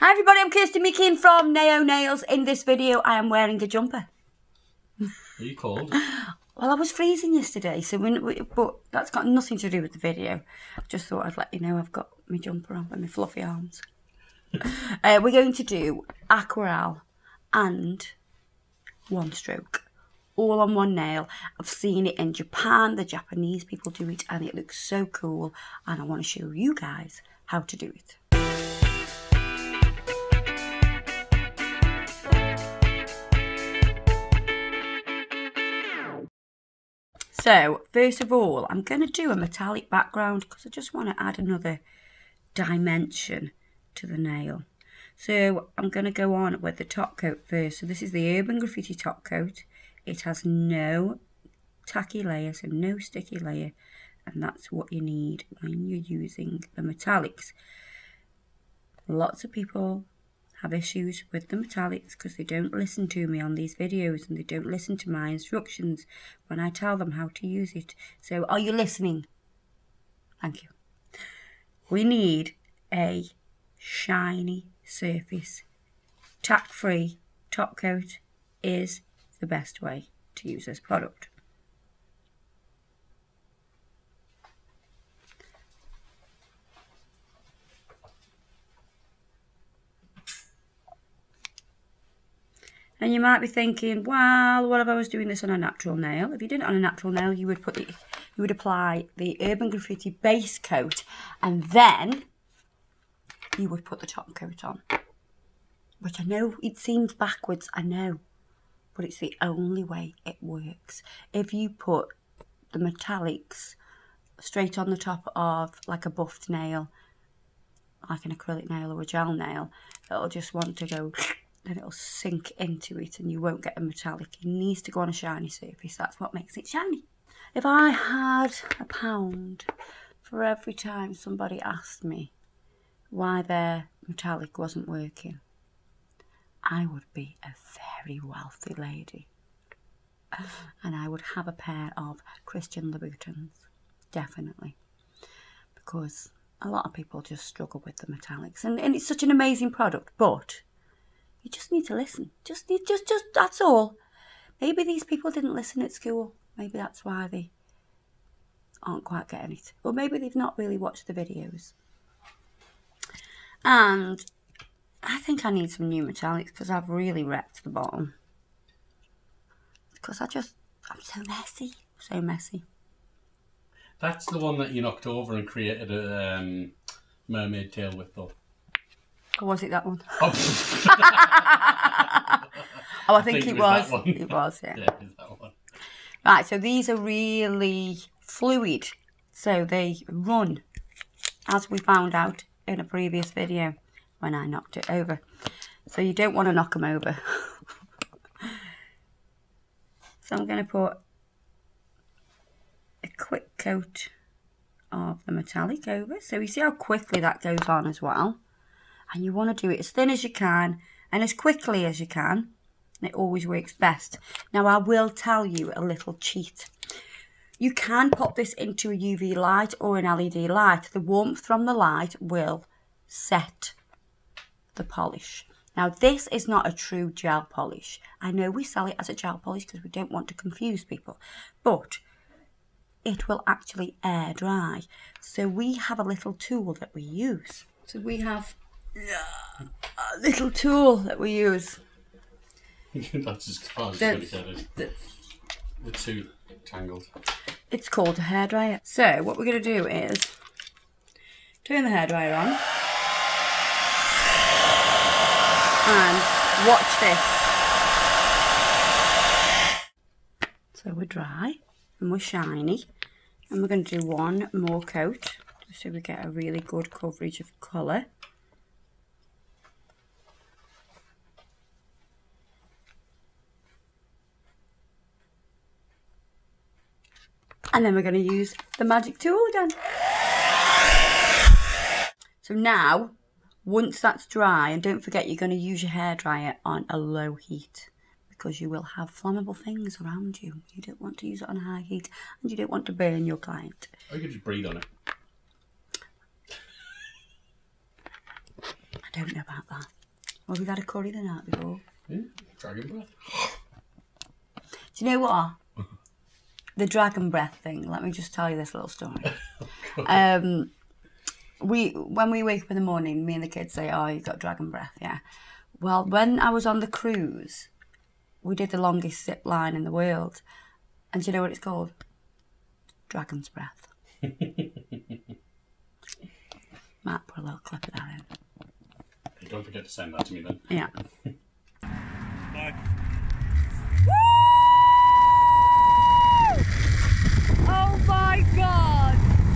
Hi everybody, I'm Kirsty Meekin from Naio Nails. In this video I am wearing a jumper. Are you cold? Well, I was freezing yesterday, so but that's got nothing to do with the video. I just thought I'd let you know I've got my jumper on with my fluffy arms. We're going to do Aquarelle and one stroke, all on one nail. I've seen it in Japan, the Japanese people do it, and it looks so cool, and I want to show you guys how to do it. So, first of all, I'm going to do a metallic background because I just want to add another dimension to the nail. So, I'm going to go on with the top coat first. So, this is the Urban Graffiti top coat. It has no tacky layer, so no sticky layer. And that's what you need when you're using the metallics. Lots of people have issues with the metallics because they don't listen to me on these videos and they don't listen to my instructions when I tell them how to use it. So are you listening? Thank you. We need a shiny surface. Tack-free top coat is the best way to use this product. And you might be thinking, well, what if I was doing this on a natural nail? If you did it on a natural nail, you would apply the Urban Graffiti base coat, and then you would put the top coat on. Which I know it seems backwards, I know, but it's the only way it works. If you put the metallics straight on the top of like a buffed nail, like an acrylic nail or a gel nail, it'll just want to go. Then it'll sink into it and you won't get a metallic. It needs to go on a shiny surface. That's what makes it shiny. If I had £1 for every time somebody asked me why their metallic wasn't working, I would be a very wealthy lady. And I would have a pair of Christian Louboutins. Definitely. Because a lot of people just struggle with the metallics. And it's such an amazing product, but you just need to listen. Just that's all. Maybe these people didn't listen at school. Maybe that's why they aren't quite getting it. Or maybe they've not really watched the videos. And I think I need some new metallics because I've really wrecked the bottom. Because I'm so messy. So messy. That's the one that you knocked over and created a mermaid tail with, though. Or was it that one? Oh, oh, I think it was. It was, yeah. Yeah, it is that one. Right, so these are really fluid. So they run, as we found out in a previous video when I knocked it over. So you don't want to knock them over. So I'm going to put a quick coat of the metallic over. So you see how quickly that goes on as well. And you want to do it as thin as you can and as quickly as you can. And it always works best. Now, I will tell you a little cheat. You can pop this into a UV light or an LED light. The warmth from the light will set the polish. Now, this is not a true gel polish. I know we sell it as a gel polish because we don't want to confuse people. But it will actually air dry. So we have a little tool that we use. So we have a little tool that we use. That's as far as you're going to get it. The two tangled. It's called a hairdryer. So what we're going to do is turn the hairdryer on and watch this. So we're dry and we're shiny, and we're going to do one more coat so we get a really good coverage of colour. And then we're going to use the magic tool again. So now, once that's dry, and don't forget you're going to use your hairdryer on a low heat because you will have flammable things around you. You don't want to use it on high heat and you don't want to burn your client. Or you could just breathe on it. I don't know about that. Well, we've had a curry the night before. Yeah, dragon breath. Do you know what? The dragon breath thing. Let me just tell you this little story. When we wake up in the morning, me and the kids say, "Oh, you got dragon breath, yeah." Well, when I was on the cruise, we did the longest zip line in the world, and do you know what it's called? Dragon's breath. Might put a little clip of that in. Hey, don't forget to send that to me then. Yeah. Bye. Oh my God!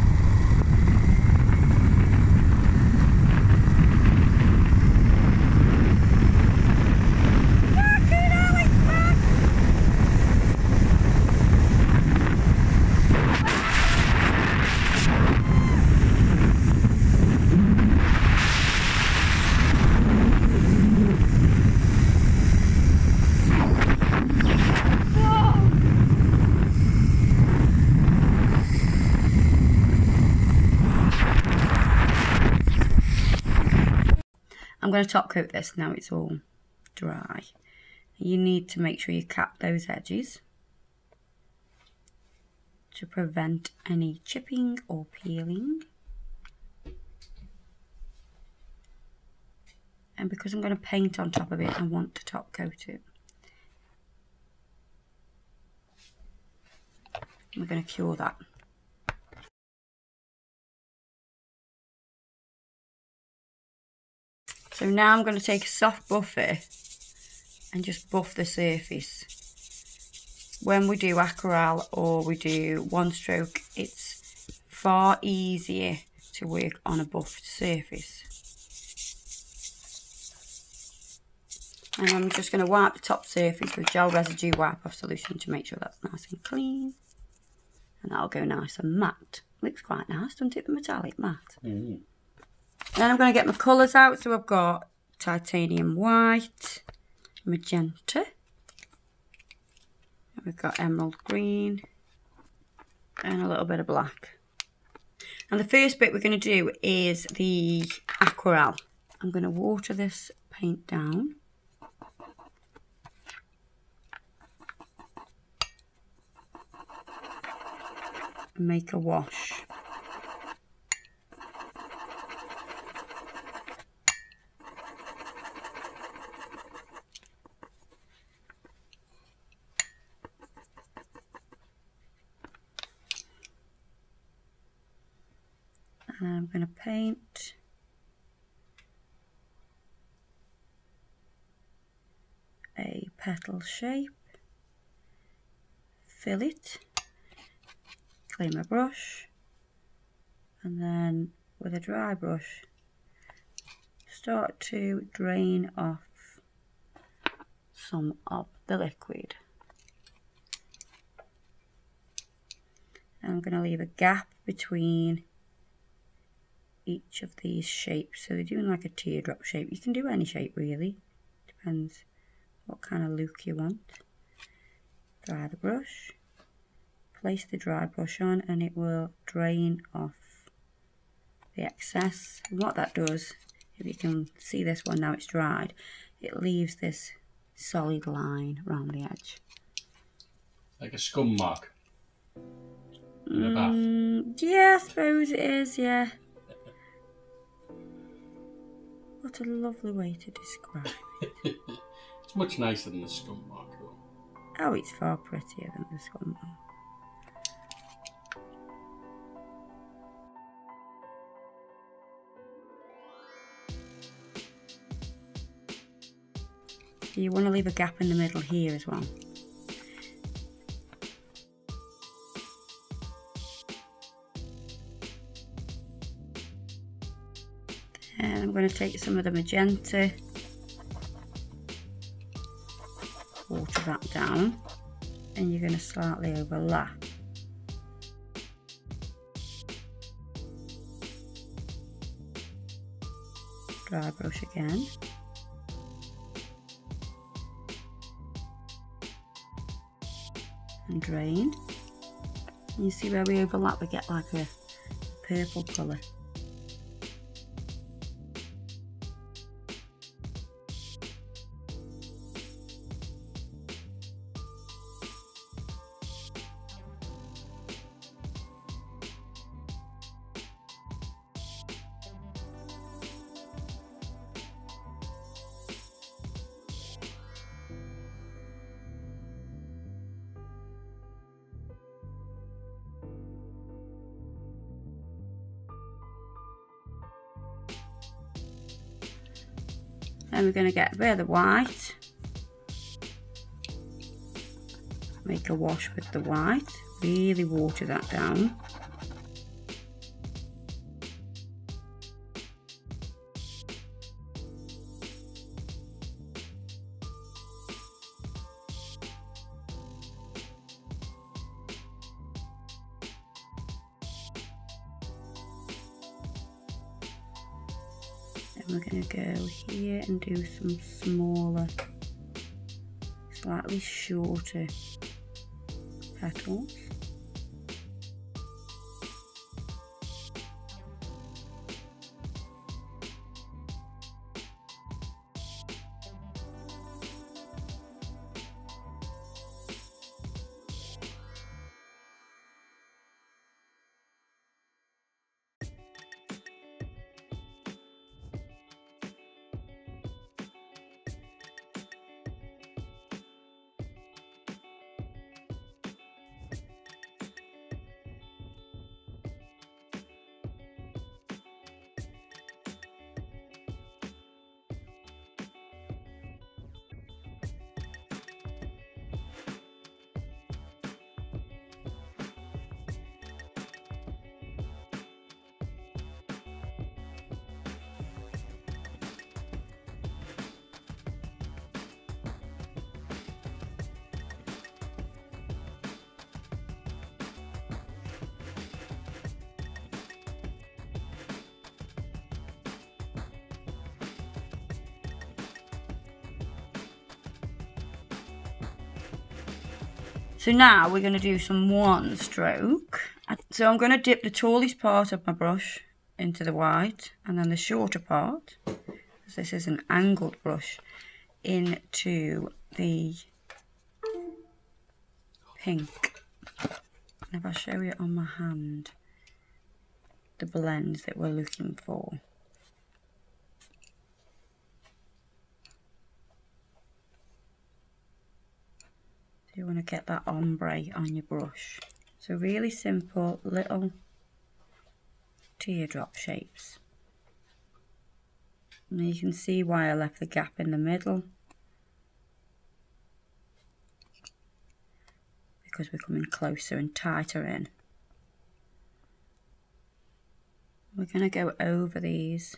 I'm going to top coat this now it's all dry. You need to make sure you cap those edges to prevent any chipping or peeling. And because I'm going to paint on top of it, I want to top coat it. We're going to cure that. So now I'm going to take a soft buffer and just buff the surface. When we do Aquarelle or we do one stroke, it's far easier to work on a buffed surface. And I'm just going to wipe the top surface with gel residue wipe off solution to make sure that's nice and clean. And that'll go nice and matte. Looks quite nice, doesn't it, the metallic matte? Mm. Then I'm going to get my colours out. So I've got titanium white, magenta, and we've got emerald green, and a little bit of black. And the first bit we're going to do is the Aquarelle. I'm going to water this paint down. And make a wash. And I'm going to paint a petal shape, fill it, clean my brush, and then with a dry brush start to drain off some of the liquid. And I'm going to leave a gap between each of these shapes. So they're doing like a teardrop shape. You can do any shape really, depends what kind of look you want. Dry the brush, place the dry brush on, and it will drain off the excess. And what that does, if you can see this one now it's dried, it leaves this solid line around the edge. Like a scum mark in a bath. Yeah, I suppose it is, yeah. What a lovely way to describe it. It's much nicer than the scum mark though. Oh, it's far prettier than this one. You want to leave a gap in the middle here as well. And I'm going to take some of the magenta, water that down, and you're going to slightly overlap. Dry brush again. And drain. And you see where we overlap, we get like a purple colour. Then we're going to get a bit of the white. Make a wash with the white. Really water that down. Then we're going to go here and do some smaller, slightly shorter petals. So now we're going to do some one stroke. So I'm going to dip the tallest part of my brush into the white, and then the shorter part, because this is an angled brush, into the pink. And if I show you on my hand the blends that we're looking for. You want to get that ombre on your brush. So really simple little teardrop shapes. And you can see why I left the gap in the middle, because we're coming closer and tighter in. We're going to go over these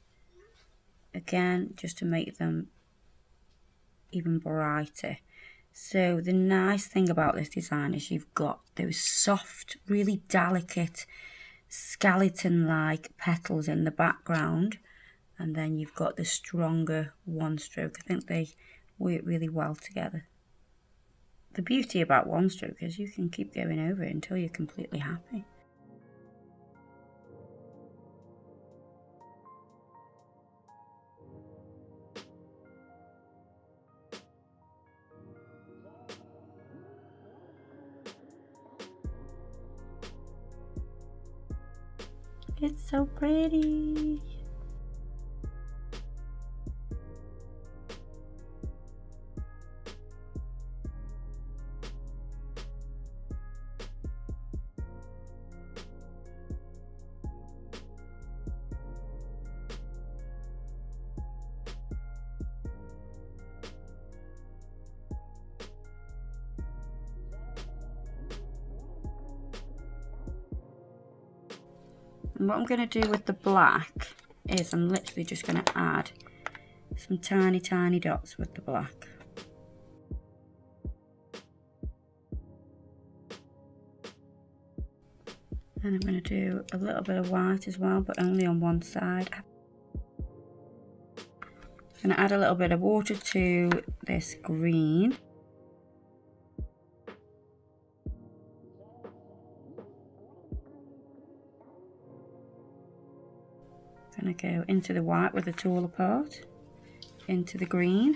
again just to make them even brighter. So the nice thing about this design is you've got those soft, really delicate, skeleton-like petals in the background, and then you've got the stronger one stroke. I think they work really well together. The beauty about one stroke is you can keep going over it until you're completely happy. It's so pretty. And what I'm going to do with the black is I'm literally just going to add some tiny, tiny dots with the black. And I'm going to do a little bit of white as well, but only on one side. I'm going to add a little bit of water to this green. Going to go into the white with the taller part, into the green.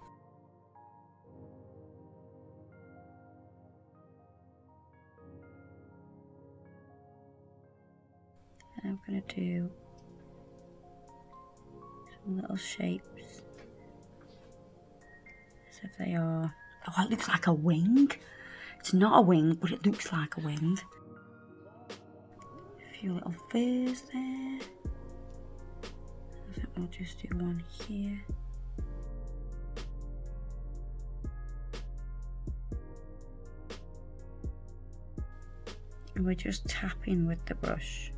And I'm going to do some little shapes as if they are... Oh, it looks like a wing. It's not a wing, but it looks like a wing. A few little furs there. I think we'll just do one here. And we're just tapping with the brush.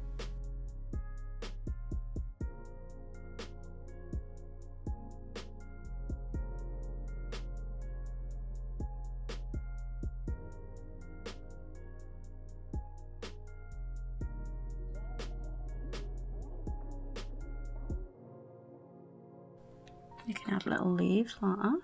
You can have little leaves like that.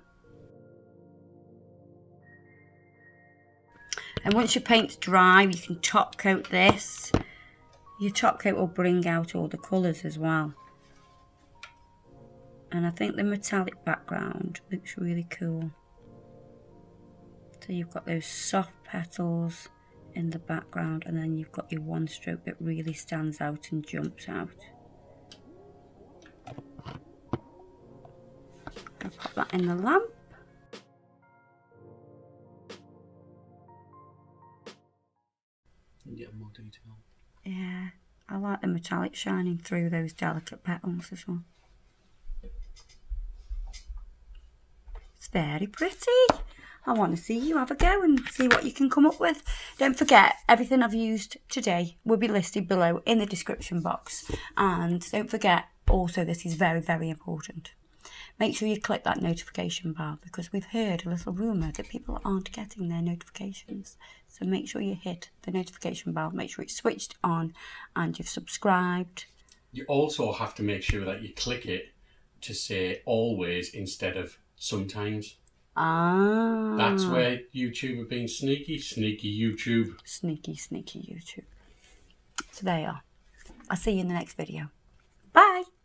And once your paint's dry, you can top coat this. Your top coat will bring out all the colours as well. And I think the metallic background looks really cool. So you've got those soft petals in the background, and then you've got your one stroke that really stands out and jumps out. I'll pop that in the lamp. You get more detail. Yeah, I like the metallic shining through those delicate petals as well. It's very pretty. I want to see you have a go and see what you can come up with. Don't forget, everything I've used today will be listed below in the description box. And don't forget, also, this is very, very important. Make sure you click that notification bell, because we've heard a little rumour that people aren't getting their notifications. So make sure you hit the notification bell, make sure it's switched on and you've subscribed. You also have to make sure that you click it to say always instead of sometimes. Ah. That's where YouTube have been sneaky. Sneaky YouTube. Sneaky, sneaky YouTube. So there you are. I'll see you in the next video. Bye.